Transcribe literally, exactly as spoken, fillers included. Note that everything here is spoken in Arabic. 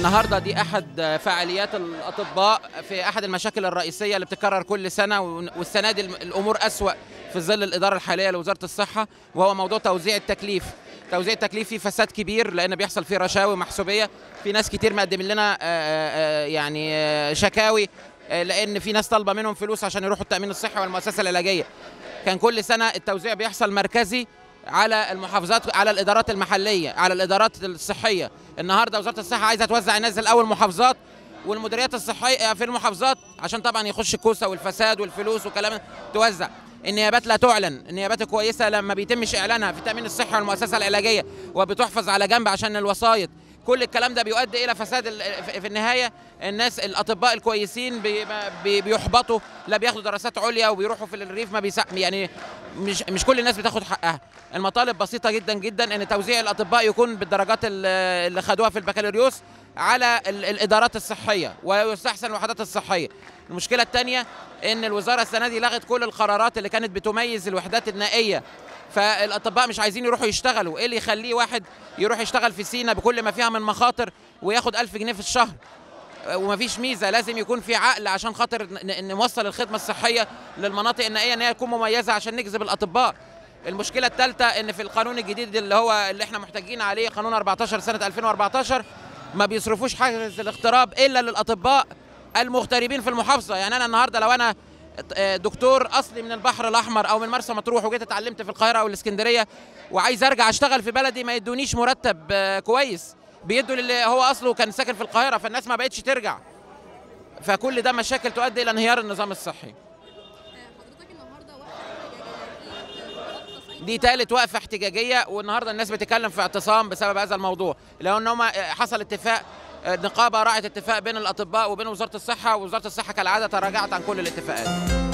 النهارده دي احد فعاليات الاطباء في احد المشاكل الرئيسيه اللي بتتكرر كل سنه، والسنه دي الامور اسوأ في ظل الاداره الحاليه لوزاره الصحه، وهو موضوع توزيع التكليف. توزيع التكليف فيه فساد كبير لان بيحصل فيه رشاوي محسوبيه. في ناس كتير مقدمين لنا يعني شكاوي لان في ناس طالبه منهم فلوس عشان يروحوا التامين الصحي والمؤسسه العلاجيه. كان كل سنه التوزيع بيحصل مركزي على المحافظات، على الادارات المحليه، على الادارات الصحيه. النهارده وزاره الصحه عايزه توزع الناس الاول محافظات والمديريات الصحيه في المحافظات عشان طبعا يخش الكوسه والفساد والفلوس وكلام توزع. النيابات لا تعلن، النيابات الكويسه لما بيتمش اعلانها في التامين الصحي والمؤسسه العلاجيه وبتحفظ على جنب عشان الوسايط. كل الكلام ده بيؤدي الى فساد في النهايه. الناس الاطباء الكويسين بيحبطوا، لا بياخدوا دراسات عليا وبيروحوا في الريف ما بيسا يعني مش مش كل الناس بتاخد حقها. المطالب بسيطه جدا جدا، ان توزيع الاطباء يكون بالدرجات اللي خدوها في البكالوريوس على الادارات الصحيه ويستحسن الوحدات الصحيه. المشكله الثانيه ان الوزاره السنه دي لغت كل القرارات اللي كانت بتميز الوحدات النائيه، فالاطباء مش عايزين يروحوا يشتغلوا. ايه اللي يخليه واحد يروح يشتغل في سينا بكل ما فيها من مخاطر وياخد ألف جنيه في الشهر ومفيش ميزه؟ لازم يكون في عقل عشان خاطر نوصل الخدمه الصحيه للمناطق النائيه ان هي تكون مميزه عشان نجذب الاطباء. المشكله الثالثه ان في القانون الجديد اللي هو اللي احنا محتاجين عليه، قانون أربعتاشر سنه ألفين وأربعتاشر، ما بيصرفوش حاجز الاغتراب الا للاطباء المغتربين في المحافظه. يعني انا النهارده لو انا دكتور اصلي من البحر الاحمر او من مرسى مطروح وجيت اتعلمت في القاهره او الاسكندريه وعايز ارجع اشتغل في بلدي، ما يدونيش مرتب كويس، بيدوا للي هو اصله كان ساكن في القاهره، فالناس ما بقتش ترجع. فكل ده مشاكل تؤدي الى انهيار النظام الصحي. حضرتك النهارده وقفه دي ثالث وقفه احتجاجيه، والنهارده الناس بتتكلم في اعتصام بسبب هذا الموضوع، لان هم حصل اتفاق، النقابه راعت اتفاق بين الاطباء وبين وزاره الصحه، ووزاره الصحه كالعاده تراجعت عن كل الاتفاقات.